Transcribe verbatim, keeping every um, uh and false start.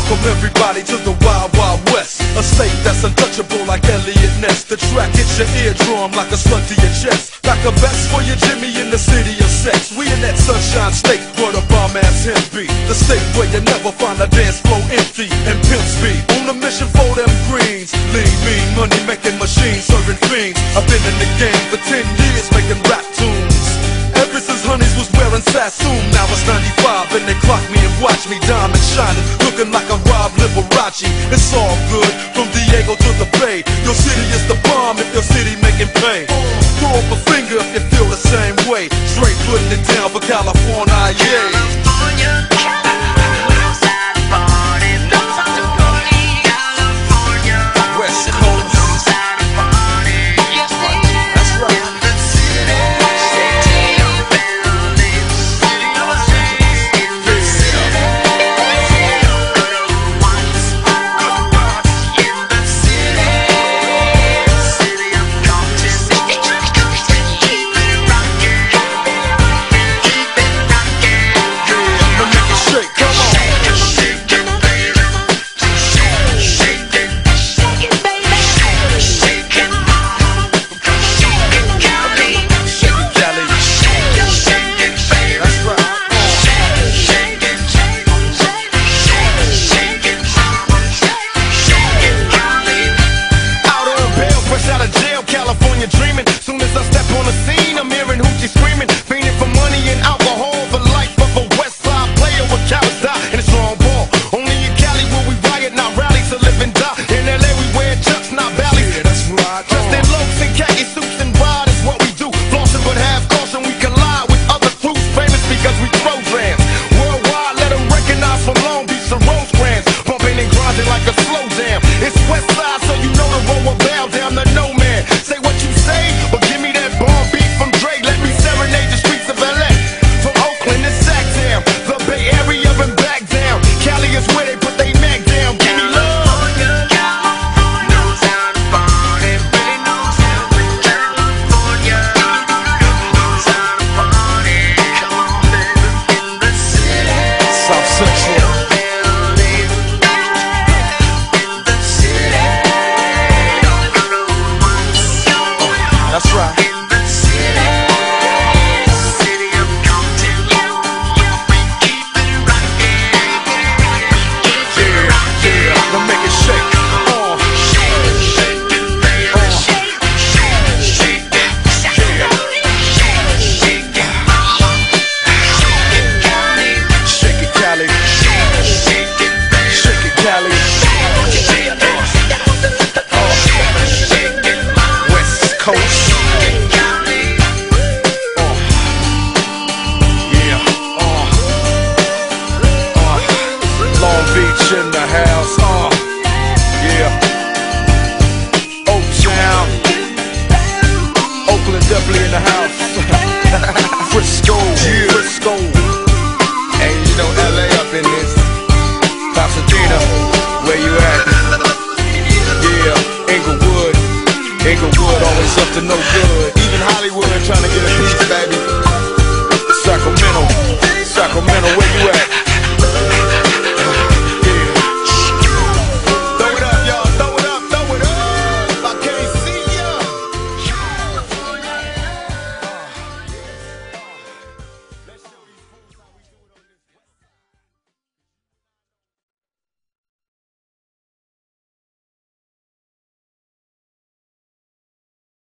Welcome everybody to the Wild Wild West, a state that's untouchable like Elliot Ness. The track hits your eardrum like a slug to your chest. Back a vest for your Jimmy in the city of sex. We in that sunshine state where the bomb ass him be. The state where you never find a dance floor empty and pimp speed. On a mission for them greens. Lean, mean, money making machines, serving fiends. I've been in the game for ten years making rap tunes. Ever since Honeys was wearing Sassoon. Now it's ninety-five and they clock me and watch me diamond shining, looking like a Rob Liberace. It's all good from Diego to the Bay. Your city is the bomb if your city making pay. Throw up a finger if you feel the same way. Straight putting it down for California, yeah.